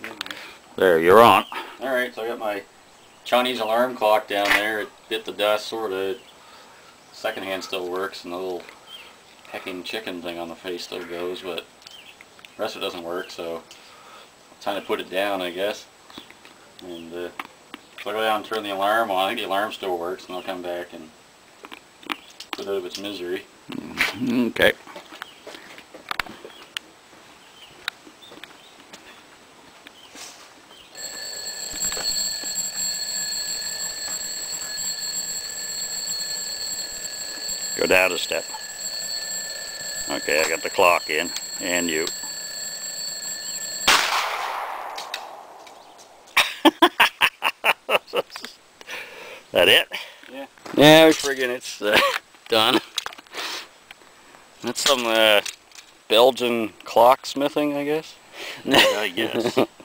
There, you're on. Alright, so I got my Chinese alarm clock down there. It bit the dust, sorta. Second hand still works, and the little pecking chicken thing on the face still goes, but the rest of it doesn't work, so time to put it down, I guess. And so I go down and turn the alarm on. I think the alarm still works, and I'll come back and put it out of its misery. Okay. Go down a step. Okay, I got the clock in, and you. That it? Yeah. Yeah, friggin' it's done. That's some Belgian clocksmithing, I guess. I guess.